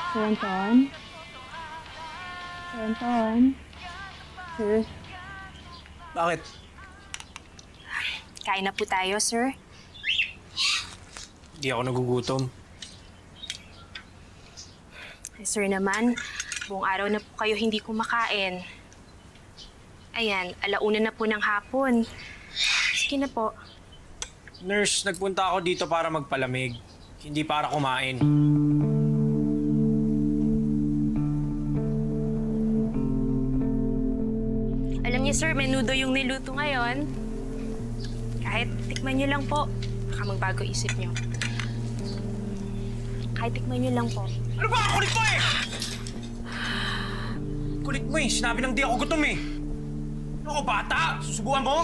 Sir Anton? Sir Anton? Sir? Bakit? Kain na po tayo, sir. Hindi ako nagugutom. Sir naman, buong araw na po kayo hindi kumakain. Ayan, 1:00 na po ng hapon. Sige na po. Nurse, nagpunta ako dito para magpalamig. Hindi para kumain. Alam niyo, sir, menudo yung niluto ngayon. Kahit tikman niyo lang po, baka magbago isip niyo. Kahit tikman niyo lang po. Ano ba? Kulit mo eh! Kulit mo eh. Sinabi lang di ako gutom eh. Ano ko, bata? Susubuan mo?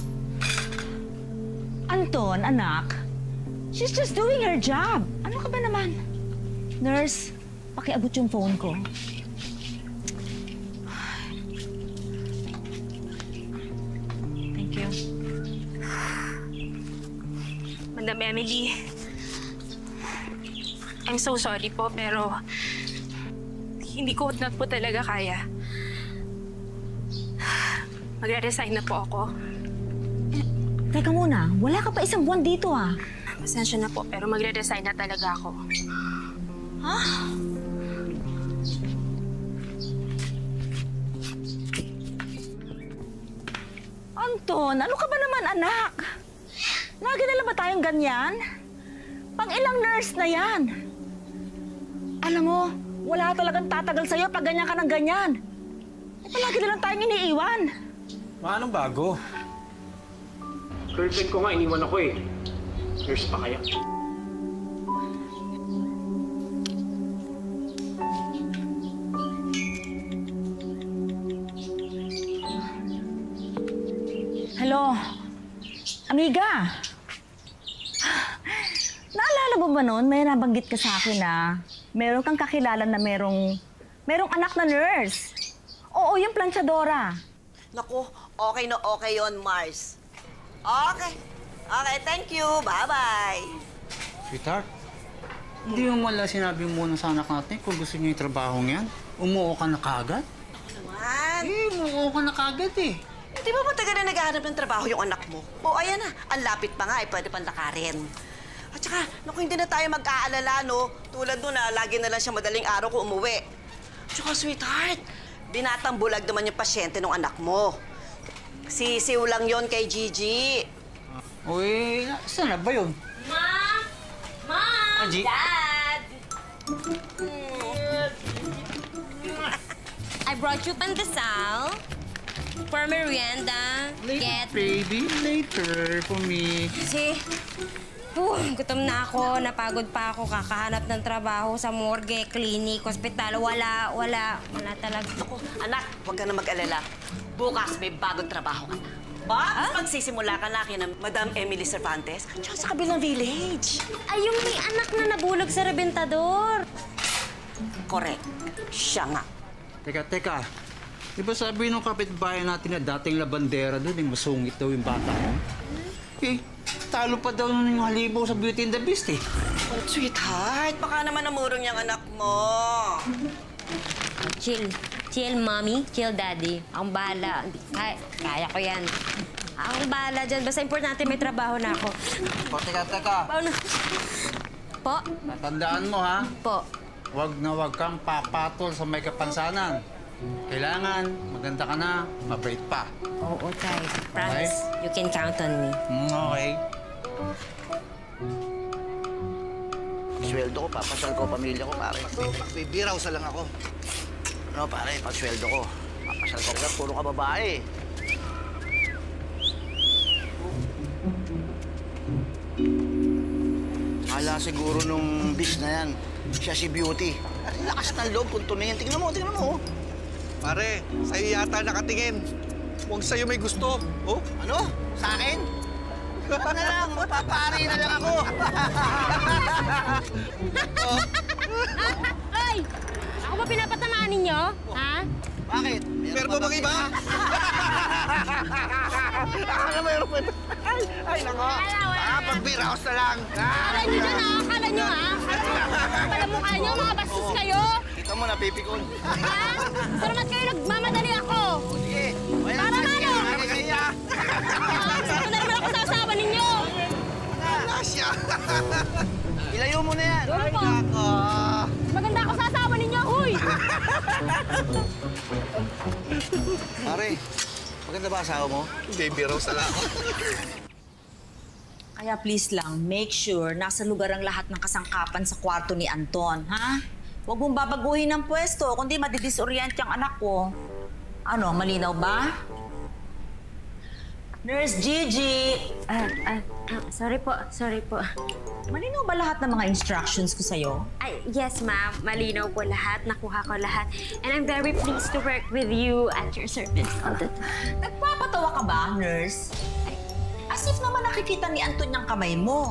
Anton, anak. She's just doing her job. Ano ka ba naman? Nurse, pakiabot yung phone ko. Thank you. Madam Emily, I'm so sorry po, pero hindi ko na po talaga kaya. Magre-resign na po ako. Teka muna, wala ka pa 1 buwan dito ah. Pasensya na po, pero magre-resign na talaga ako. Ha? Anton, ano ka ba naman, anak? Lagi na lang ba tayong ganyan? Pang-ilang nurse na yan. Alam mo, wala talagang tatagal sa'yo pag ganyan ka ng ganyan. Eh, palagi na lang tayong iniiwan. Anong bago? Girlfriend ko nga, iniwan ako eh. Nurse pa kaya? Hello, amiga. Naalala mo ba noon, may nabanggit ka sa akin na meron kang kakilala na merong anak na nurse. Oo, yung planchadora. Naku, okay na okay yon, Mars. Okay. Okay, thank you. Bye-bye. Sweetheart, hindi mo wala sinabi muna sa anak natin kung gusto niya yung trabaho niyan. Umuo ka na kagad? Naman. Umuo ka na kagad eh. Di ba matagal na naghahanap ng trabaho yung anak mo? O, ayan na. Ang lapit pa nga, pwede pang lakarin. At saka, naku, hindi na tayo mag-aalala, no? Tulad doon na lagi na lang siya madaling araw kung umuwi. At saka, sweetheart, binatang bulag naman yung pasyente ng anak mo. Sisiw lang yon kay Gigi. Uy, saan na ba yun? Mom! Mom! Angie? Dad! I brought you pandesal for merienda. Later, baby. Later for me. Kasi, gutom na ako. Napagod pa ako. Kakahanap ng trabaho sa morgue, clinic, hospital. Wala talaga. Naku, anak, huwag ka na mag-alala. Bukas may bagong trabaho ka na. Magsisimula ka na kina Madam Emily Cervantes tsaka sa kabilang village. Ay, yung may anak na nabulog sa rebentador. Correct. Siya nga. Teka. Di ba sabi nung kapitbahay natin na dating labandera doon, yung masungit daw yung bata mo? Eh, talo pa daw nun yung halimaw sa Beauty and the Beast eh. Oh, sweetheart, baka naman namurong yung anak mo. Chill. Chill, mommy. Chill, daddy. Akong bahala. Kaya ko yan. Akong bahala dyan. Basta importante may trabaho na ako. O, teka. Paano? Po? Tatandaan mo, ha? Po. Huwag na huwag kang papatol sa may kapansanan. Kailangan, maganda ka na, mabait pa. Oo, tay. Promise. You can count on me. Okay. Sweldo ko, papasal ko, pamilya ko, pare. Bibiraw sa lang ako. Ano, pare, pag sweldo ko, papasal ko ka, puro ka babae. Kala siguro nung bis na yan, siya si Beauty. Ang lakas ng loob kung tunay yan. Tingnan mo. Pare, sa'yo yata nakatingin. Huwag sa'yo may gusto. Oh? Ano? Sa akin? Huwag na lang, mapapari na lang ako. Ay! Ako ba pinapatamaan ninyo? Ha? Bakit? Meron ba bang iba? Akala mayroon pa ito. Ay, nako. Pagbiraos na lang. Akala nyo dyan ah! Akala nyo ah! Pala mukha nyo, mga bastos kayo! Kita mo, napipikon. Ha? Salamat kayo, nagmamadali ako! Sige. Para malo! Kaya. Sino na naman ako sa asawa ninyo? Nasya. Ilayo mo na yan. Doon po. Nako. Maganda ako sa asawa ninyo, huy! Pare, maganda ba asawa mo? Baby Rose na lang ako. Kaya please lang, make sure nasa lugar ang lahat ng kasangkapan sa kwarto ni Anton, ha? Huwag mong babaguhin ang pwesto, kundi madidisorient yung anak ko. Ano, malinaw ba? Nurse Gigi! Sorry po. Malinaw ba lahat ng mga instructions ko sa'yo? Ay, yes, ma'am. Malinaw po lahat. Nakuha ko lahat. And I'm very pleased to work with you at your service all the time. Nagpapatawa ka ba, nurse? As if naman nakikita ni Anton yung kamay mo.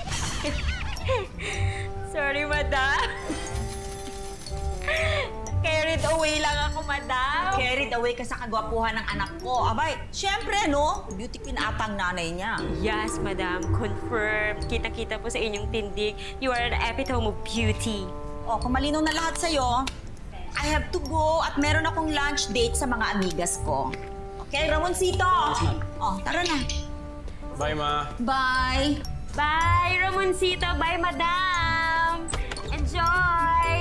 Sorry, madam. Carried away lang ako, madam. Carried away ka sa kagwapuhan ng anak ko. Abay, syempre, no? Beauty queen ata ang nanay niya. Yes, madam. Confirmed. Kita-kita po sa inyong tindig. You are the epitome of beauty. O, kung malinaw na lahat sa'yo, I have to go at meron akong lunch date sa mga amigas ko. Okay, Ramoncito? O, tara na. Bye, Ma. Bye! Bye, Ramoncito. Bye, madam. Enjoy!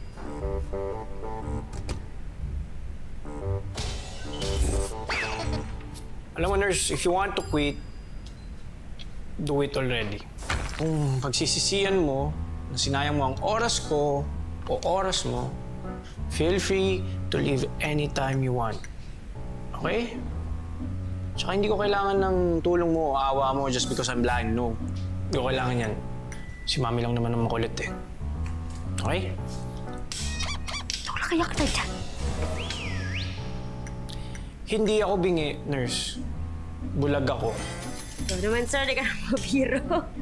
Alam mo, nurse, if you want to quit, do it already. Kung pagsisisihan mo na sinayang mo ang oras ko o oras mo, feel free to leave anytime you want. Okay? Tsaka hindi ko kailangan ng tulong mo o awa mo just because I'm blind. No. Hindi ko kailangan yan. Si Mami lang naman ang makulit eh. Okay? Wala kaya ka dyan. Hindi ako bingi, nurse. Bulag ako. Ikaw naman, sir. Di ka na mabiro.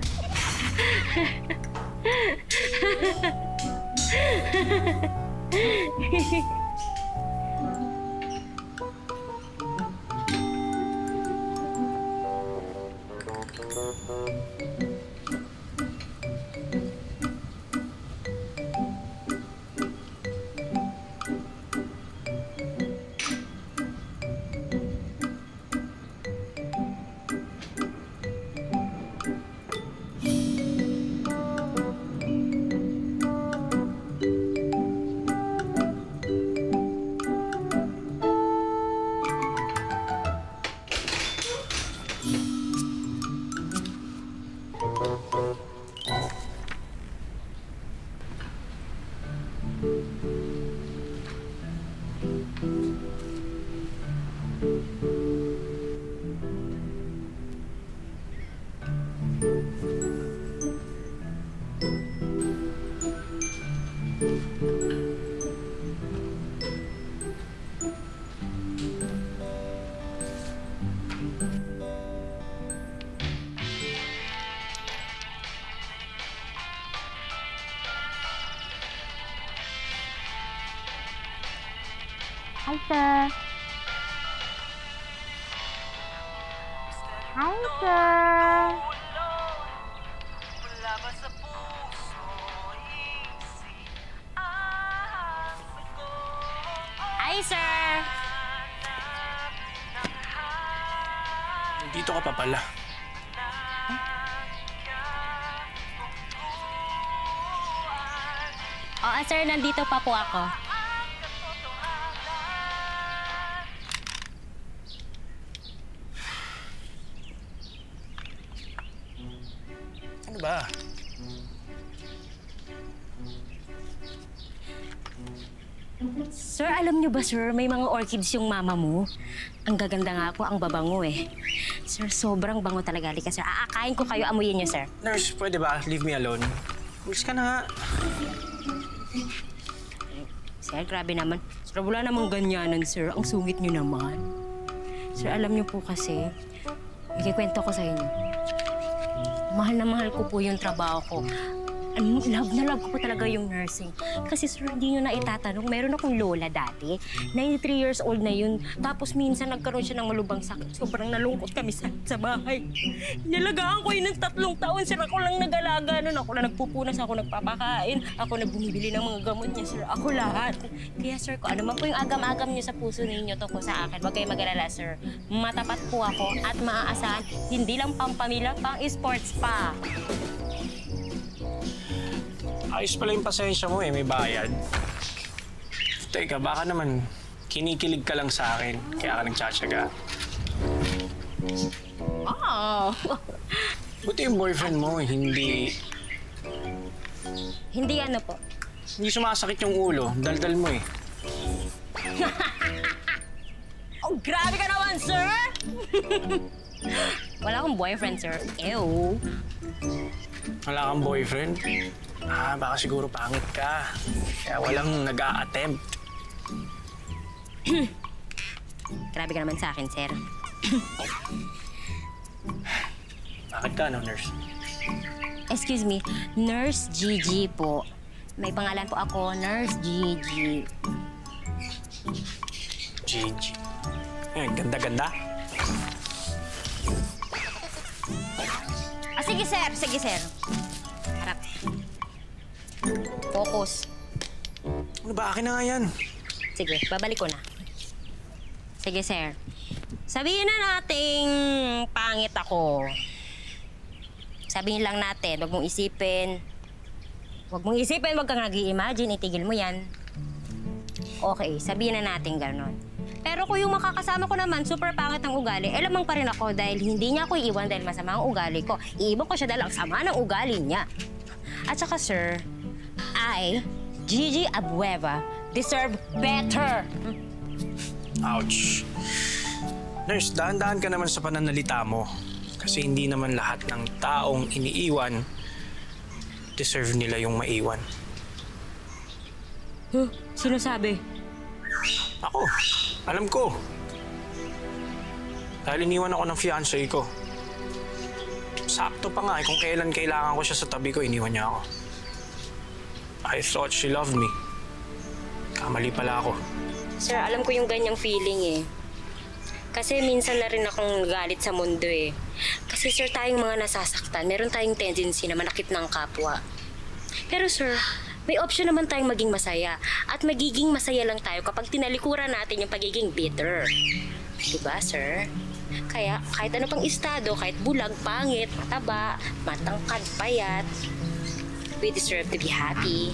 Hi, sir. Hi, sir. Hi, sir. Dito ka pa pala. Oo, sir. Nandito pa po ako. Ano ba? Sir, alam niyo ba, sir, may mga orchids yung mama mo? Ang gaganda nga po, ang babango eh. Sir, sobrang bango talaga. Halika, sir. Aakain ko kayo, amuyin niyo, sir. Nurse, pwede ba? Leave me alone. Ulis ka na nga. Sir, grabe naman. Sir, wala namang ganyanan, sir. Ang sungit niyo naman. Sir, alam niyo po kasi, ikikwento ko sa inyo. Mahal na mahal ko po yung trabaho ko. love na love ko po talaga yung nursing. Kasi sir, hindi nyo na itatanong, meron akong lola dati. 93 years old na yun. Tapos minsan nagkaroon siya ng malubang sakit. Sobrang nalungkot kami sa bahay. Inalagaan ko yun ng 3 taon. Sir, ako lang nag-alaga nun. Ako lang nagpupunas, ako nagpapakain. Ako nagbumibili ng mga gamot niya, sir. Ako lahat. Kaya sir, kung ano man po yung agam-agam niyo sa puso ninyo tungkol sa akin, huwag kayong mag-alala, sir. Matapat po ako at maaasahan, hindi lang pang-pamilya, pang-sports pa. Ayos pala yung pasensya mo eh, may bayad. Teka, baka naman kinikilig ka lang sa akin, kaya ka nagtsatsaga. Oh! Buti yung boyfriend mo, hindi Hindi po. hindi sumasakit yung ulo. Daldal mo eh. Oh, grabe ka naman, sir! Wala akong boyfriend, sir. Ew. Wala kang boyfriend? Baka siguro pangit ka. Kaya walang nag-a-attempt. Grabe ka naman sa akin, sir. Bakit ka, no, nurse? Excuse me, Nurse Gigi po. May pangalan po ako, Nurse Gigi. Gigi. Ganda-ganda. Sige, sir. Sige, sir. Harap. Focus. Ano ba? Akin na nga yan. Sige, babalik ko na. Sige, sir. Sabihin na nating pangit ako. Sabihin lang natin, huwag mong isipin. Huwag mong isipin, huwag kang nag-i-imagine, itigil mo yan. Okay, sabihin na natin gano'n. Pero kung yung makakasama ko naman, super pangit ang ugali, lamang pa rin ako dahil hindi niya ako iiwan dahil masama ang ugali ko. Iiwan ko siya dahil ang sama ng ugali niya. At saka, sir, I, Gigi Abueva, deserve better. Ouch. Nurse, dahan-dahan ka naman sa pananalita mo. Kasi hindi naman lahat ng taong iniiwan, deserve nila yung maiwan. Huh? Sino sabi? Ako, alam ko. Dahil iniwan ako ng fiancé ko. Sakto pa nga eh, kung kailan kailangan ko siya sa tabi ko, iniwan niya ako. I thought she loved me. Kamali pala ako. Sir, alam ko yung ganyang feeling eh. Kasi minsan na rin akong galit sa mundo eh. Kasi sir, tayong mga nasasaktan, meron tayong tendency na manakit ng kapwa. Pero sir, may option naman tayong maging masaya. At magiging masaya lang tayo kapag tinalikuran natin yung pagiging bitter. Diba, sir? Kaya kahit ano pang estado, kahit bulag, pangit, mataba, matangkad, payat, we deserve to be happy.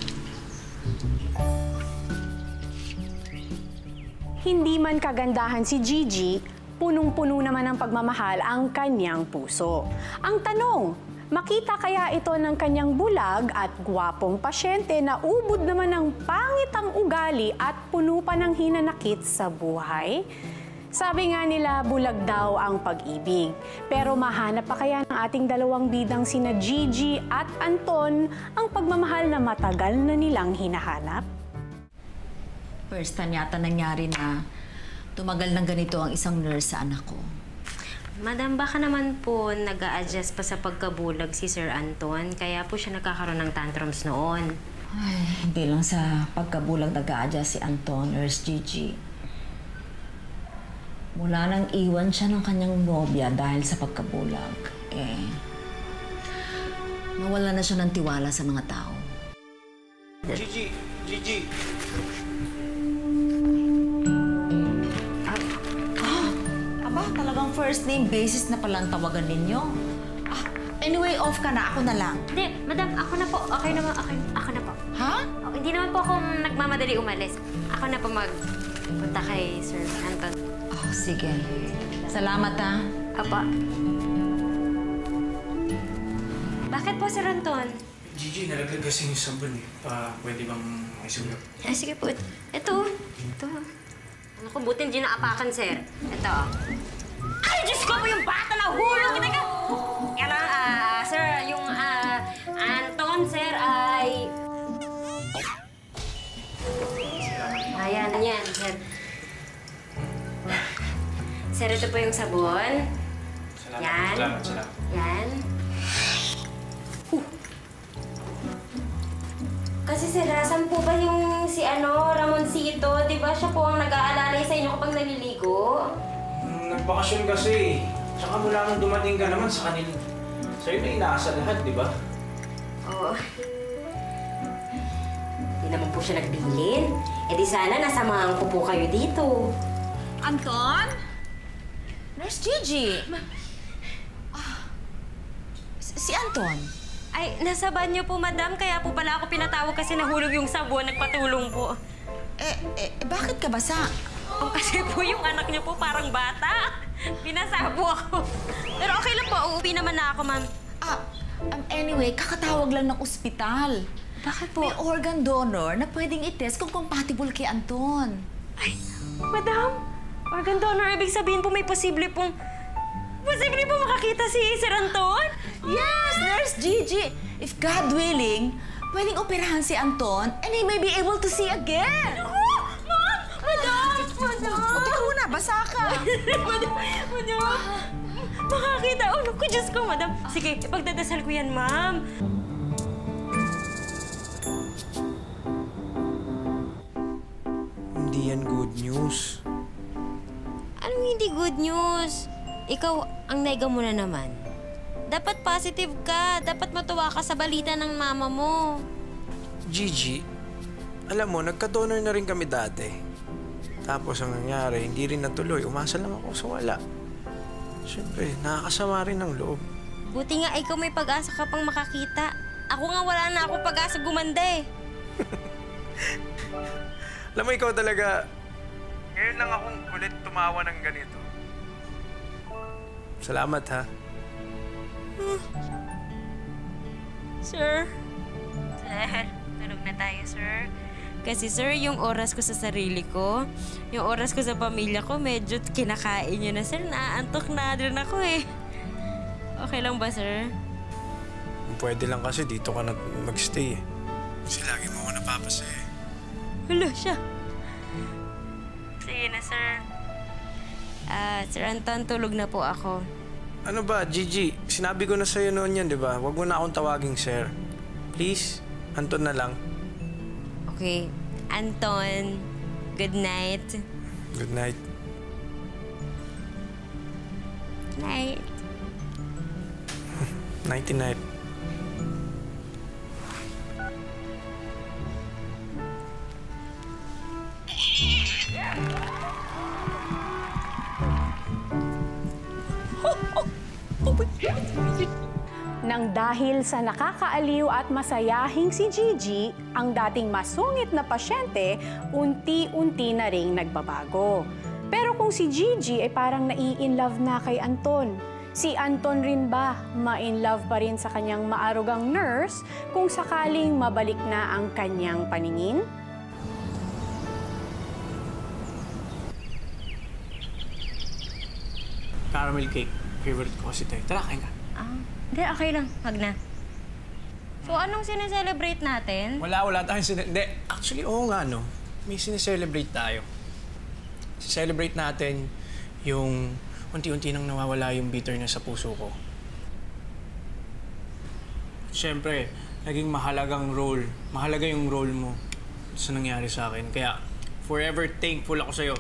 Hindi man kagandahan si Gigi, punong-puno naman ng pagmamahal ang kanyang puso. Ang tanong, makita kaya ito ng kanyang bulag at gwapong pasyente na ubod naman ng pangit ang ugali at puno pa ng hinanakit sa buhay? Sabi nga nila, bulag daw ang pag-ibig. Pero mahanap pa kaya ng ating dalawang bidang sina Gigi at Anton ang pagmamahal na matagal na nilang hinahanap? First time yata nangyari na tumagal ng ganito ang isang nurse sa anak ko. Madam, baka naman po nag-a-adjust pa sa pagkabulag si Sir Anton, kaya po siya nagkakaroon ng tantrums noon. Ay, hindi lang sa pagkabulag nag-a-adjust si Anton, Nurse Gigi. Mula nang iwan siya ng kanyang nobya dahil sa pagkabulag, nawala na siya ng tiwala sa mga tao. Gigi! Gigi! Aba, talagang first name basis na palang tawagan ninyo. Anyway, off ka na. Ako na lang. Hindi, madam, ako na po. Okay naman, ako na po. Ha? Oh, hindi naman po ako nagmamadali umalis. Ako na po magpunta kay Sir Anton. Oh, sige. Salamat, ha? Apa. Bakit po, Sir Anton? Gigi, nalaglag kasi yung sabon eh. Pwede bang isulat? Ay, sige po. Ito. Ano ko, buti hindi naapakan, sir. Ito. Ay, Diyos ko po yung bata na hulog! Teka! Kaya lang, sir, yung Anton, sir, ay... Ayan, yan, sir. Sir, ito po yung sabon. Salamat. Yan. Salamat. Yan. Kasi sir, saan po ba yung si Ramoncito? Di ba siya po ang nag-aalalay sa inyo kapag naliligo? Nagbakasyon kasi. Tsaka mula nung dumating ka naman sa kanila. Sa'yo na inaasa lahat, di ba? Oo. Hindi naman po siya nagbilin. Eh di sana nasamahan ko po kayo dito. Anton? Nurse Gigi? Si Anton? Ay, nasa banyo po, madam. Kaya po pala ako pinatawag kasi nahulog yung sabon. Nagpatulong po. Bakit ka basa? Oh, kasi po yung anak niyo po parang bata. Binasabo ako. Pero okay lang po. Uuwi naman na ako, ma'am. Anyway, kakatawag lang ng ospital. Bakit po? May organ donor na pwedeng i-test kung compatible kay Anton. Ay, madam. Organ donor, ibig sabihin po may posible pong makakita si Sir Anton? Yes, Nurse Gigi. If God willing, pwedeng operahan si Anton and he may be able to see again. Ako! Ma'am! Madam! Teka muna, basa ka. Madam! Makakita. Oh, naku, Diyos ko, madam. Sige, ipagdadasal ko yan, ma'am. Hindi yan good news. Anong hindi good news? Ikaw, ang naiga mo na naman. Dapat positive ka. Dapat matuwa ka sa balita ng mama mo. Gigi, alam mo, nagka-donor na rin kami dati. Tapos ang nangyari, hindi rin natuloy. Umasa lang ako sa wala. Siyempre, nakakasama rin ng loob. Buti nga ikaw may pag-asa ka pang makakita. Ako nga wala na akong pag-asa gumanda eh. Alam mo, ikaw talaga, ngayon lang akong ulit tumawa ng ganito. Salamat, ha? Sir? Sir, tulog na tayo, sir. Kasi, sir, yung oras ko sa sarili ko, yung oras ko sa pamilya ko, medyo kinakain nyo na, sir. Naaantok na rin ako, eh. Okay lang ba, sir? Pwede lang kasi dito ka na magstay, eh. Kasi lagi mo ako napapasaya. Wala siya. Sige na, sir. Sir Anton, tulog na po ako. Ano ba, Gigi? Sinabi ko na sa'yo noon yan, di ba? Huwag mo na akong tawaging sir. Please, Anton na lang. Okay. Anton, good night. Good night. Night. Nighty-night. Nang dahil sa nakakaaliw at masayahing si Gigi, ang dating masungit na pasyente, unti-unti na ring nagbabago. Pero kung si Gigi ay parang nai-inlove na kay Anton, si Anton rin ba ma-inlove pa rin sa kanyang maarugang nurse kung sakaling mabalik na ang kanyang paningin? Caramel cake. Favorite ko kasi tayo. Tara, kain ka. Hindi, okay lang. Wag na. So, anong sineselebrate natin? Wala tayong Hindi, actually, oo nga, no. May sineselebrate tayo. Celebrate natin yung unti-unti nang nawawala yung bitterness sa puso ko. Siyempre, naging mahalaga yung role mo sa nangyari sa akin. Kaya, forever thankful ako sa'yo.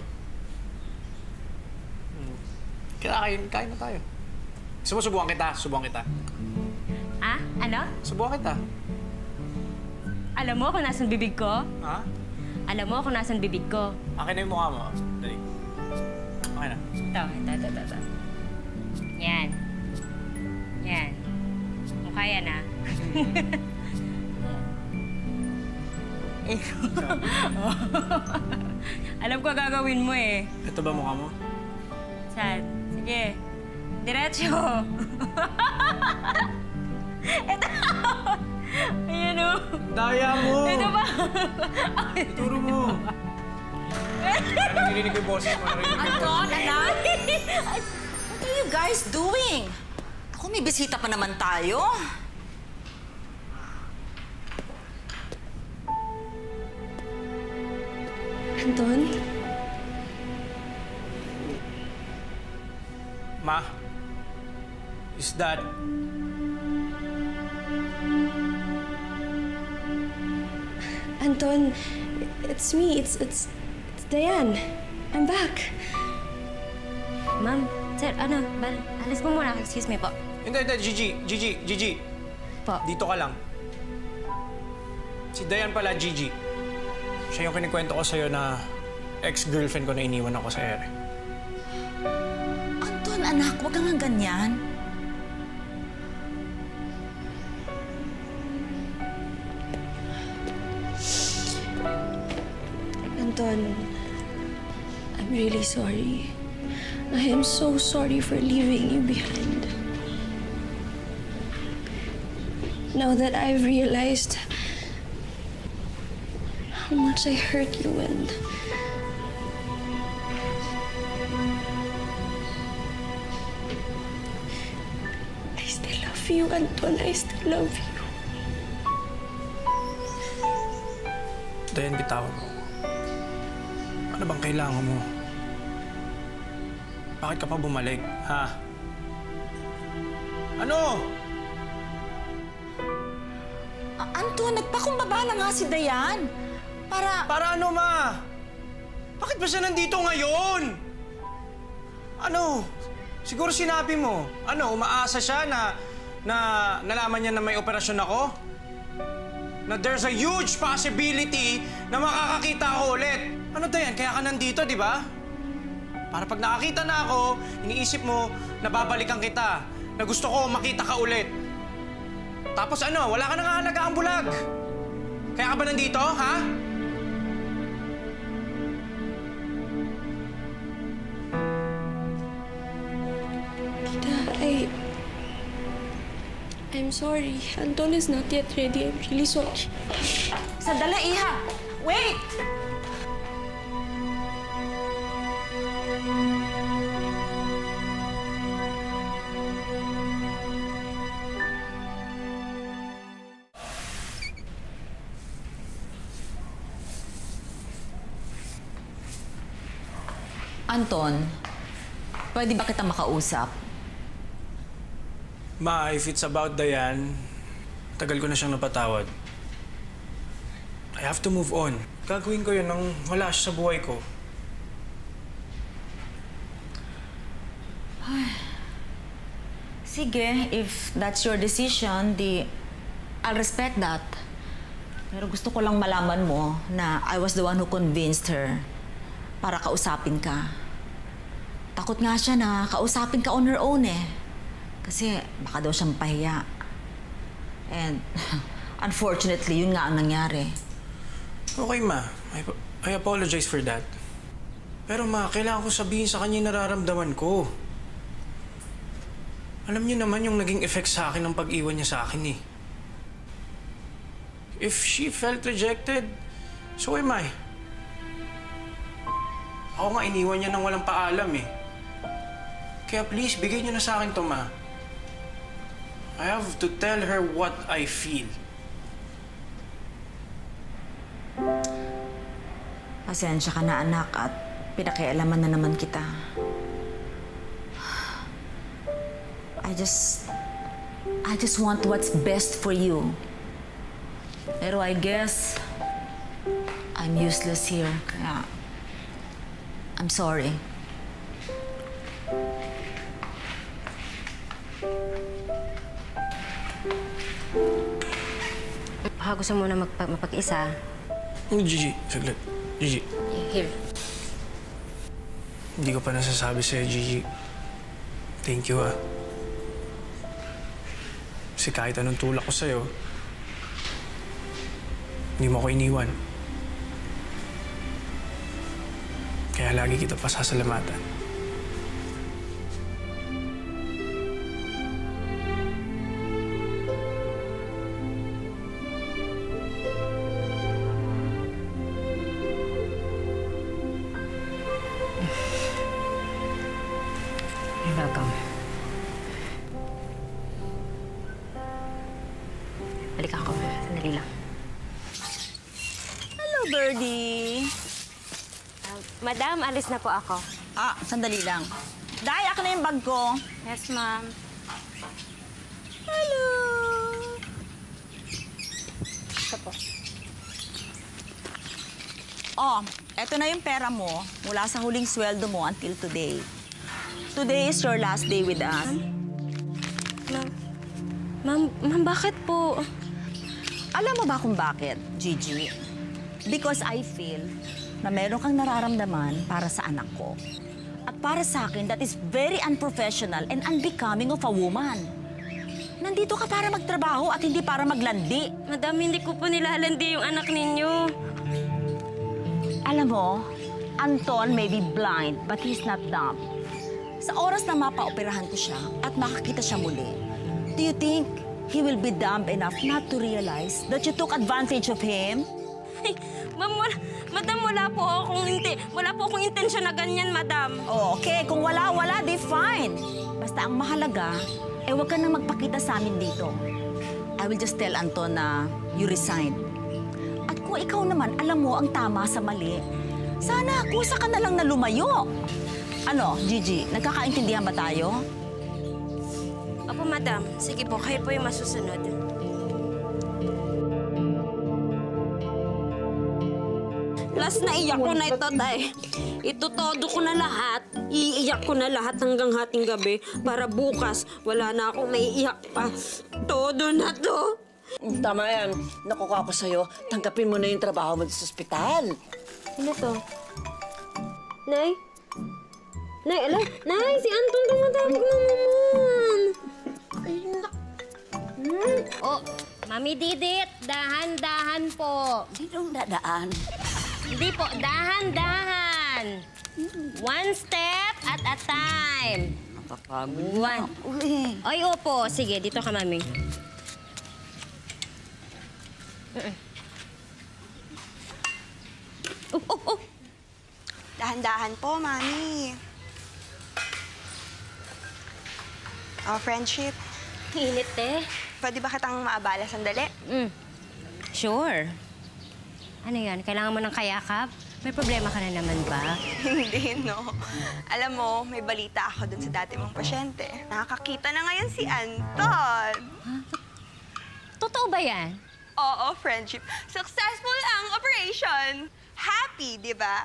Kaya kain na tayo. Gusto mo, subukan kita. Ah? Ano? Subukan kita. Alam mo kung nasan bibig ko? Ha? Alam mo kung nasan bibig ko? Akin na yung mukha mo. Dali. Okay na. Ito. Yan. Mukha yan, ah. Alam ko gagawin mo, eh. Ito ba mukha mo? Saan? Sige. Diretso. Ito. Ayan, oh. Daya mo! Ito ba? Ituro mo! Narinig ko yung boses mo. Anton, anak? What are you guys doing? Ako, may bisita pa naman tayo. Anton? Ma, is that... Anton, it's me. It's Diane. I'm back. Ma'am, sir, alis po muna. Excuse me po. Hindi, Gigi. Po. Dito ka lang. Si Diane pala, Gigi. Siya yung kinikwento ko sa'yo na ex-girlfriend ko na iniwan ako sa ere. Anton, anak, huwag kang ganyan. Anton, I'm really sorry. I am so sorry for leaving you behind. Now that I've realized how much I hurt you and I still love you, Anton. I still love you. Diane, bitawan mo. Ano bang kailangan mo? Bakit ka pa bumalik, ha? Ano? Anton, nagpakumbaba na nga si Dayan. Para ano, ma? Bakit ba siya nandito ngayon? Ano? Siguro sinabi mo. Ano, umaasa siya na nalaman niya na may operasyon ako? Na there's a huge possibility na makakakita ako ulit. Ano, Dayan? Kaya ka nandito, di ba? Para pag nakakita na ako, iniisip mo na babalikan kita. Na gusto ko makita ka ulit. Tapos ano, wala ka nang aalagaan bulag. Kaya ka ba nandito, ha? Tita, I'm sorry. Anton is not yet ready. I'm really sorry. Sandali, Iha! Wait! Anton, pwede ba kita makausap? Ma, if it's about Diane, tagal ko na siyang napatawad. I have to move on. Gagawin ko yun nang wala siya sa buhay ko. Sige, if that's your decision, I'll respect that. Pero gusto ko lang malaman mo na I was the one who convinced her para kausapin ka. Takot nga siya na kausapin ka on her own eh. Kasi baka daw siyang pahiya. And unfortunately, yun nga ang nangyari. Okay, Ma. I apologize for that. Pero Ma, kailangan ko sabihin sa kanya yung nararamdaman ko. Alam niyo naman yung naging effect sa akin ng pag-iwan niya sa akin eh. If she felt rejected, so am I. Ako nga, iniwan niya nang walang paalam eh. Kaya please, bigay niyo na sa akin to, Ma. I have to tell her what I feel. Pasensya ka na, anak, at pinakialaman na naman kita. I just want what's best for you. Pero I guess I'm useless here, kaya I'm sorry. Baka gusto mo na mapag-isa. Gigi, saglit. Gigi. Here. Hindi ko pa nasasabi sa'yo, Gigi. Thank you, ah. Kasi kahit anong tulak ko sa'yo, hindi mo ako iniwan. Kaya lagi kita pasasalamatan. You're welcome. Halika ako. Sandali lang. Hello, Birdie. Madam, alis na po ako. Sandali lang. Day, ako na yung bag ko. Yes, ma'am. Hello! Ito po. Oh, eto na yung pera mo mula sa huling sweldo mo until today. Today is your last day with us. Ma'am, bakit po? Alam mo ba kung bakit, Gigi? Because I feel na meron kang nararamdaman para sa anak ko. At para sa akin, that is very unprofessional and unbecoming of a woman. Nandito ka para magtrabaho at hindi para maglandi. Madam, hindi ko po nilalandi yung anak ninyo. Alam mo, Anton may be blind, but he's not dumb. Sa oras na mapaoperahan ko siya at makakita siya muli, do you think he will be dumb enough not to realize that you took advantage of him? Ay, ma'am, madam, wala po akong intensyon na ganyan, madam. Oh, okay, kung wala, di fine. Basta ang mahalaga, huwag ka nang magpakita sa amin dito. I will just tell Anton na you resign. At kung ikaw naman, alam mo ang tama sa mali, sana kusa ka na lang na lumayo. Ano, Gigi, nagkakaintindihan ba tayo? Opo, madam. Sige po, kayo po yung masusunod. Last na iyak ko na ito, tay. Ito todo ko na lahat. Iiyak ko na lahat hanggang hating gabi para bukas wala na akong maiiyak pa. Todo na to. Tama yan. Nakuha ko sa'yo. Tanggapin mo na yung trabaho mo sa ospital. Ano to? Nay? Nay, alam? Nay, si Anton tumatawag na naman. Ay, Oh, Mami Didit, dahan-dahan po. Sinong dadaan? Hindi po, dahan-dahan. One step at a time. Napapagod One. Ay, opo. Sige, dito ka, Mami. Oh. Dahan-dahan po, Mami. Oh, friendship. Init, eh. Pwede ba kitang maabala sandali? Sure. Ano yan? Kailangan mo ng kayakap? May problema ka na naman ba? Hindi, no. Alam mo, may balita ako dun sa dati mong pasyente. Nakakakita na ngayon si Anton. Totoo ba yan? Oo, friendship. Successful ang operation. Happy, di ba?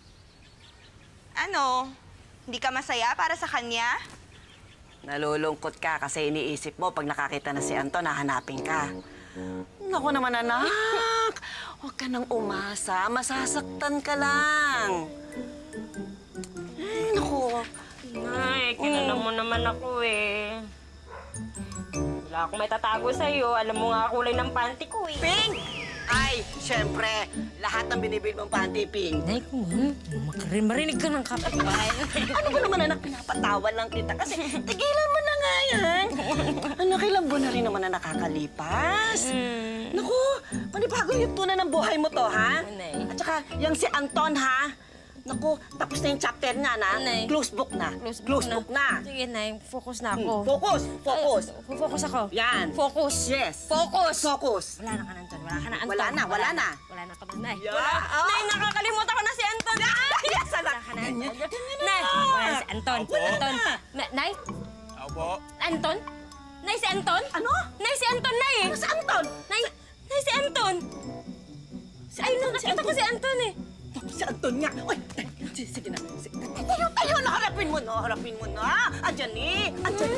Ano? Hindi ka masaya para sa kanya? Nalulungkot ka kasi iniisip mo pag nakakita na si Anton, hahanapin ka. Naku naman, anak. Huwag ka nang umasa. Masasaktan ka lang. Ay, naku. Nay, kilala mo naman ako eh. Wala akong may tatago sa'yo. Alam mo nga kulay ng panty ko eh. Pink! Ay, syempre, lahat ng binibili mong panty, Pink. Nay, marinig ka ng kapitbahay. Ano ba naman, anak? Pinapatawan lang kita kasi tigilan mo na nga yan. Anak, ilang buwan na rin naman na nakakalipas. Naku, panibagong yugto na ng buhay mo to, ha? At saka, yung si Anton, ha? Naku, tapos na yung chapter nga, na? Close book na. Close book na. Sige, Nay. Focus na ako. Focus! Focus! Focus ako. Yan. Focus. Yes. Focus. Focus. Wala na ka na, Anton. Wala ka na, Anton. Wala na. Wala na ka na, Nay. Yeah. Wala. Nay, nakakalimutan ko na si Anton. Yes, anak. Wala ka na, Anton. Nay, wala na si Anton. Anton. Nay? Opo. Anton? Nay, si Anton? Ano? Nay, si Anton, Nay. Ano si Anton? Nay, si Anton. Ay, nakakita ko si Anton eh. Si Anton nga. Uy, sige na. Tayo na. Harapin mo na. Andiyan ni.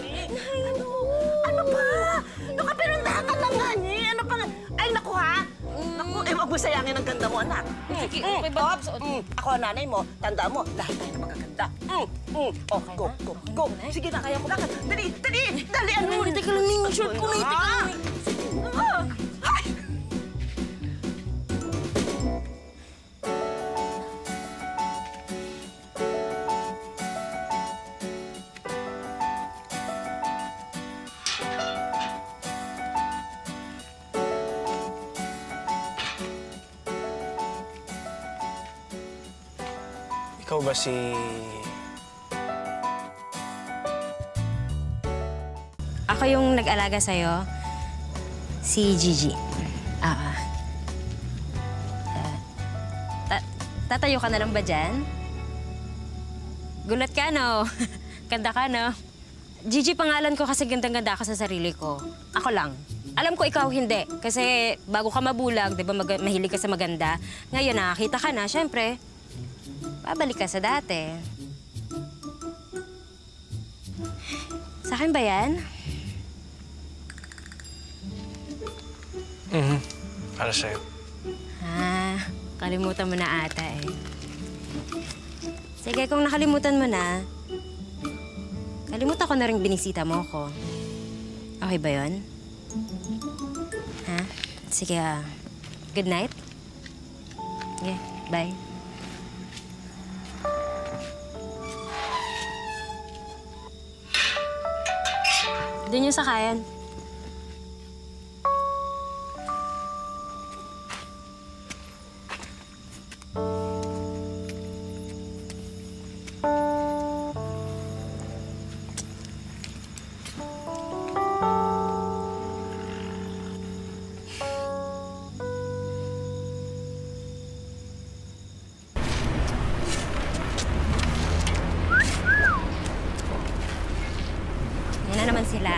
Ano ba? Naku, pero nakakalaman niya. Ano pa nga? Ay, naku ha. Naku, wag mo sayangin ang ganda mo, anak. Sige, okay ba? Ako ang nanay mo. Tanda mo, lahat tayo na magaganda. Oh, go. Sige na, kaya ko lakad. Dali, ano? Teka lang, yung short ko na. Ay! Ikaw ba si... Ako yung nag-alaga sa'yo, si Gigi. Tatayo ka na lang ba dyan? Gulat ka, no? Ganda ka, no? Gigi, pangalan ko kasi gandang-ganda ako sa sarili ko. Ako lang. Alam ko ikaw hindi. Kasi bago ka mabulag, di ba mahilig ka sa maganda. Ngayon nakakita ka na, syempre, babalik ka sa dati. Sa akin ba yan? Para sa'yo. Kalimutan mo na ata eh. Sige, kung nakalimutan mo na, kalimutan ko na rin binisita mo ako. Okay ba yun? Ha? Sige, good night. Okay, bye. Doon yung sakayan. Yan na naman sila.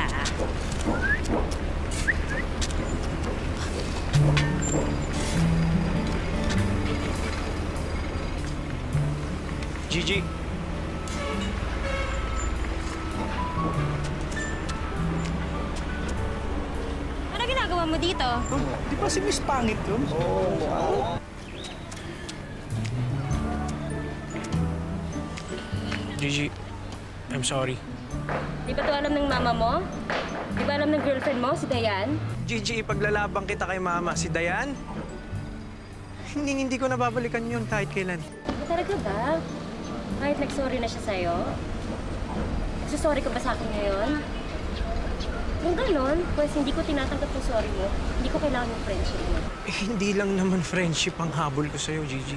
Gigi. Ano ginagawa mo dito? Di ba si Miss Pangit yun? Gigi, I'm sorry. Di ba ito alam ng mama mo? Di ba alam ng girlfriend mo, si Dayan? Gigi, ipaglalabang kita kay Mama. Si Dayan? Hindi ko nababalikan yun kahit kailan. Talaga ba? Kahit nag-sorry na siya sa'yo? Nagsasorry ka ba sa akin ngayon? Kung gano'n, pues hindi ko tinatanggap yung sorry mo. Hindi ko kailangan yung friendship mo. Hindi lang naman friendship ang habol ko sa'yo, Gigi.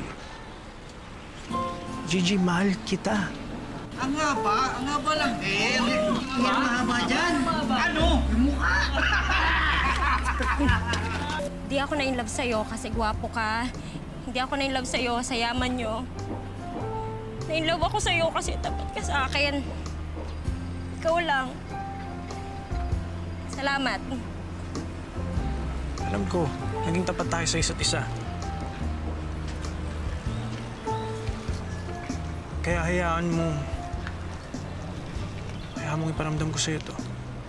Gigi, mahal kita. Ang haba lang. Ang mahaba dyan. Ano? Yung mukha. Hindi ako na-inlove sa'yo kasi gwapo ka. Hindi ako na-inlove sa'yo sa yaman nyo. Na-inlove ako sa'yo kasi tapat ka sa akin. Ikaw lang. Salamat. Alam ko, naging tapat tayo sa isa't isa. Kaya hayaan mong iparamdam ko sa'yo to.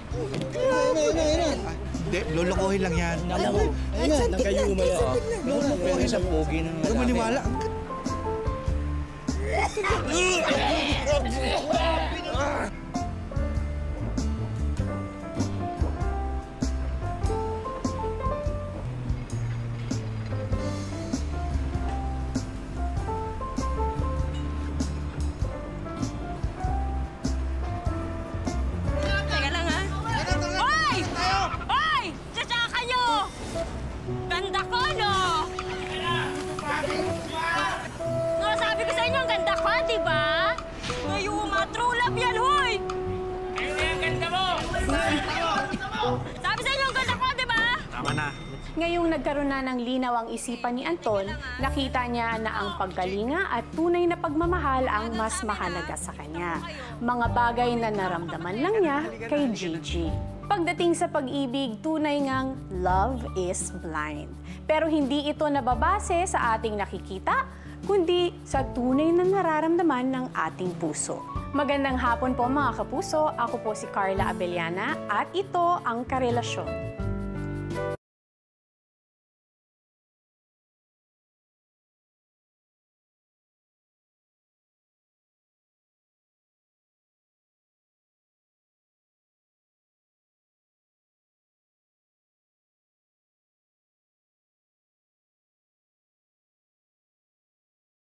Hindi, lolokohin lang yan. Ayun na, nagayuma yan. Lolokohin sa pogi na. Huwag maniwala. Teka lang, ha? Hoy! Hoy! Tsaka nyo! Ganda ko, no? No, sabi ko sa inyo, ang ganda ko, di ba? Ngayuma, true love yan, hoy! Ayun na yung ganda mo! Sabi sa inyo, ang ganda ko, di ba? Tama na. Ngayong nagkaroon na ng linaw ang isipan ni Anton, nakita niya na ang paggalinga at tunay na pagmamahal ang mas mahalaga sa kanya. Mga bagay na naramdaman lang niya kay Gigi. Pagdating sa pag-ibig, tunay ngang love is blind. Pero hindi ito nababase sa ating nakikita, kundi sa tunay na nararamdaman ng ating puso. Magandang hapon po mga kapuso, ako po si Carla Abellana at ito ang Karelasyon.